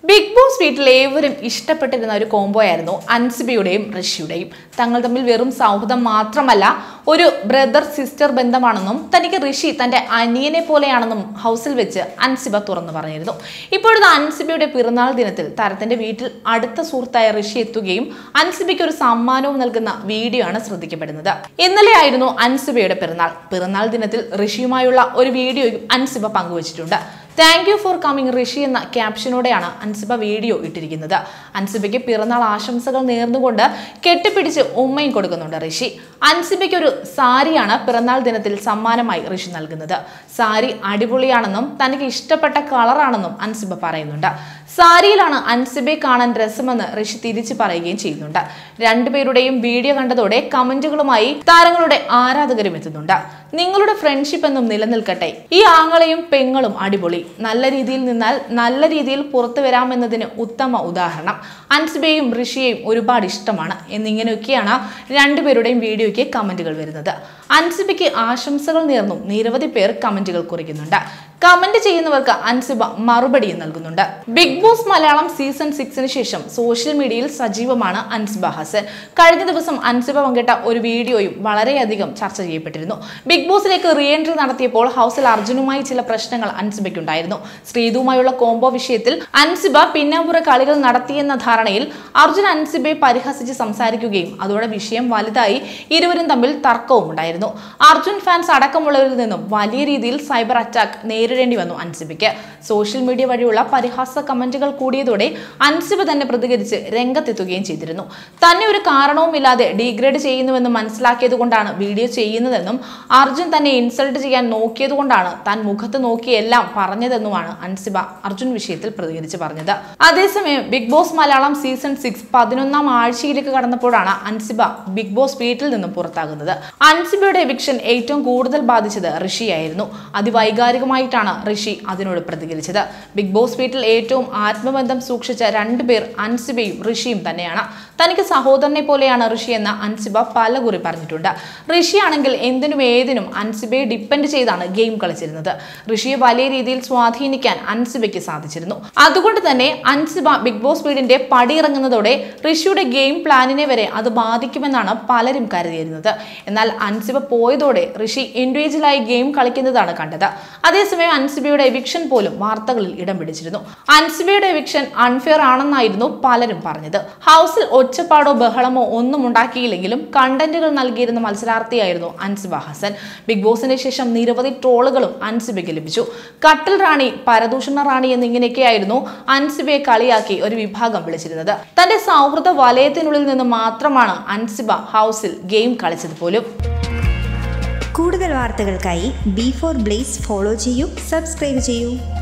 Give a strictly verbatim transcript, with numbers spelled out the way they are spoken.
Big boss വീട്ടിൽ ഏവരും ഇഷ്ടപ്പെട്ടിരുന്ന ഒരു കോംബോ ആയിരുന്നു അൻസിബയുടെയും ഋഷിയുടെയും. തങ്ങൾ തമ്മിൽ വെറും സൗഹൃദം മാത്രമല്ല, ഒരു ബ്രദർ സിസ്റ്റർ ബന്ധമാണെന്നും തനിക്ക് ഋഷി തന്റെ അനിയനെ പോലെയാണെന്നും ഹൗസിൽ വെച്ച് അൻസിബ തുറന്നു പറഞ്ഞിരുന്നു. ഇപ്പോഴത്തെ അൻസിബയുടെ പിറന്നാൾ ദിനത്തിൽ താരത്തിന്റെ വീട്ടിൽ അടുത്ത സുഹൃത്തായ ഋഷി എത്തുകയും അൻസിബയ്ക്ക് ഒരു സമ്മാനവും നൽകുന്ന വീഡിയോ ആണ് ശ്രദ്ധിക്കപ്പെടുന്നത്. ഇന്നലെ ആയിരുന്നു അൻസിബയുടെ പിറന്നാൾ. പിറന്നാൾ ദിനത്തിൽ ഋഷിയുമായുള്ള ഒരു വീഡിയോയും അൻസിബ പങ്കുവച്ചിട്ടുണ്ട്. Thank you for coming Rishi എന്ന ക്യാപ്ഷനോടെയാണ് അൻസിബ വീഡിയോ ഇട്ടിരിക്കുന്നത്. അൻസിബയ്ക്ക് പിറന്നാൾ ആശംസകൾ നേർന്നുകൊണ്ട് കെട്ടിപ്പിടിച്ച് ഉമ്മയും കൊടുക്കുന്നുണ്ട് ഋഷി. അൻസിബയ്ക്ക് ഒരു സാരിയാണ് പിറന്നാൾ ദിനത്തിൽ സമ്മാനമായി ഋഷി നൽകുന്നത്. സാരി അടിപൊളിയാണെന്നും തനിക്ക് ഇഷ്ടപ്പെട്ട കളറാണെന്നും അൻസിബ പറയുന്നുണ്ട്. സാരിയിലാണ് അൻസിബയെ കാണാൻ രസമെന്ന് ഋഷി തിരിച്ചു പറയുകയും ചെയ്യുന്നുണ്ട്. രണ്ടുപേരുടെയും വീഡിയോ കണ്ടതോടെ കമന്റുകളുമായി താരങ്ങളുടെ ആരാധകരും എത്തുന്നുണ്ട്. നിങ്ങളുടെ ഫ്രണ്ട്ഷിപ്പ് എന്നും നിലനിൽക്കട്ടെ, ഈ ആങ്ങളെയും പെങ്ങളും അടിപൊളി, നല്ല രീതിയിൽ നിന്നാൽ നല്ല രീതിയിൽ പുറത്തു വരാമെന്നതിന് ഉത്തമ ഉദാഹരണം, അൻസിബയെയും ഋഷിയെയും ഒരുപാട് ഇഷ്ടമാണ് എന്നിങ്ങനെയൊക്കെയാണ് രണ്ടുപേരുടെയും വീഡിയോയ്ക്ക് കമന്റുകൾ വരുന്നത്. അൻസിബയ്ക്ക് ആശംസകൾ നേർന്നും നിരവധി പേർ കമന്റുകൾ കുറിക്കുന്നുണ്ട്. കമന്റ് ചെയ്യുന്നവർക്ക് അൻസിബ മറുപടിയും നൽകുന്നുണ്ട്. ബിഗ് ബോസ് മലയാളം സീസൺ സിക്സിന് ശേഷം സോഷ്യൽ മീഡിയയിൽ സജീവമാണ് അൻസിബ ഹസൻ. കഴിഞ്ഞ ദിവസം അൻസിബ പങ്കിട്ട ഒരു വീഡിയോയും വളരെയധികം ചർച്ച ചെയ്യപ്പെട്ടിരുന്നു. ബിഗ് ബോസിലേക്ക് റീ എൻട്രി നടത്തിയപ്പോൾ ഹൗസിൽ അർജുനുമായി ചില പ്രശ്നങ്ങൾ അൻസിബയ്ക്കുണ്ടായിരുന്നു. ശ്രീതുമായുള്ള കോംബോ വിഷയത്തിൽ അൻസിബ പിന്നാമ്പുറ കളികൾ നടത്തിയെന്ന ധാരണയിൽ അർജുൻ അൻസിബയെ പരിഹസിച്ച് സംസാരിക്കുകയും അതോടെ വിഷയം വലുതായി ഇരുവരും തമ്മിൽ തർക്കവും ഉണ്ടായിരുന്നു. അർജുൻ ഫാൻസ് അടക്കമുള്ളവരിൽ നിന്നും വലിയ രീതിയിൽ സൈബർ അറ്റാക്ക് നേരിടേണ്ടി വന്നു അൻസിബയ്ക്ക്. സോഷ്യൽ മീഡിയ വഴിയുള്ള പരിഹാസ കമന്റുകൾ കൂടിയതോടെ അൻസിബ തന്നെ പ്രതികരിച്ച് രംഗത്തെത്തുകയും ചെയ്തിരുന്നു. തന്നെ ഒരു കാരണവുമില്ലാതെ ഡീഗ്രേഡ് ചെയ്യുന്നുവെന്ന് മനസ്സിലാക്കിയത് കൊണ്ടാണ് വീഡിയോ ചെയ്യുന്നതെന്നും അർജുൻ തന്നെ ഇൻസൾട്ട് ചെയ്യാൻ നോക്കിയത് കൊണ്ടാണ് താൻ മുഖത്ത് നോക്കിയെല്ലാം പറഞ്ഞതെന്നുമാണ് അൻസിബ അർജുൻ വിഷയത്തിൽ പ്രതികരിച്ച് പറഞ്ഞത്. അതേസമയം big boss Malayalam season six പതിനൊന്നാം ആഴ്ചയിലേക്ക് കടന്നപ്പോഴാണ് അൻസിബ ബിഗ് ബോസ് വീട്ടിൽ നിന്നും പുറത്താകുന്നത്. അൻസിബയുടെ എവിക്ഷൻ ഏറ്റവും കൂടുതൽ ബാധിച്ചത് ഋഷിയായിരുന്നു. അതിവൈകാരികമായിട്ടാണ് ഋഷി അതിനോട് പ്രതികരിച്ചത്. ബിഗ് ബോസ് വീട്ടിൽ ഏറ്റവും ആത്മബന്ധം സൂക്ഷിച്ച രണ്ടുപേർ അൻസിബയും ഋഷിയും തന്നെയാണ്. തനിക്ക് സഹോദരനെ പോലെയാണ് ഋഷി എന്ന് അൻസിബ പലകുറി പറഞ്ഞിട്ടുണ്ട്. ഋഷി ആണെങ്കിൽ എന്തിനും ഏതിനും അൻസിബയെ ഡിപ്പെൻഡ് ചെയ്താണ് ഗെയിം കളിച്ചിരുന്നത്. ഋഷിയെ വലിയ രീതിയിൽ സ്വാധീനിക്കാൻ അൻസിബയ്ക്ക് സാധിച്ചിരുന്നു. അതുകൊണ്ട് തന്നെ അൻസിബ ബിഗ് ബോസ് വീടിന്റെ പടിയിറങ്ങുന്നതോടെ ഋഷിയുടെ ഗെയിം പ്ലാനിനെ വരെ അത് ബാധിക്കുമെന്നാണ് പലരും കരുതിയിരുന്നത്. എന്നാൽ അൻസിബ പോയതോടെ ഋഷി ഇൻഡിവിജ്വലായി ഗെയിം കളിക്കുന്നതാണ് കണ്ടത്. അതേസമയം അൻസിബയുടെ എവിക്ഷൻ പോലും വാർത്തകളിൽ ഇടം പിടിച്ചിരുന്നു. അൻസിബയുടെ എവിക്ഷൻ അൺഫെയർ ആണെന്നായിരുന്നു പലരും പറഞ്ഞത്. ഹൗസിൽ ഒച്ചപ്പാടോ ബഹളമോ ഒന്നും ഉണ്ടാക്കിയില്ലെങ്കിലും കണ്ടന്റുകൾ നൽകിയിരുന്ന മത്സരാർത്ഥിയായിരുന്നു അൻസിബ ഹസൻ. ബിഗ് ബോസിന് ശേഷം നിരവധി ട്രോളുകളും അൻസിബയ്ക്ക് ലഭിച്ചു. കട്ടൽ റാണി, പരദൂഷണ റാണി എന്നിങ്ങനെയൊക്കെയായിരുന്നു അൻസിബയെ കളിയാക്കി ഒരു വിഭാഗം വിളിച്ചിരുന്നത്. തന്റെ സൗഹൃദ വലയത്തിനുള്ളിൽ നിന്ന് മാത്രമാണ് അൻസിബ ഹൗസിൽ ഗെയിം കളിച്ചത് പോലും. കൂടുതൽ വാർത്തകൾക്കായി ബി ഫോർ ബ്ലേസ് ഫോളോ ചെയ്യൂ, സബ്സ്ക്രൈബ് ചെയ്യൂ.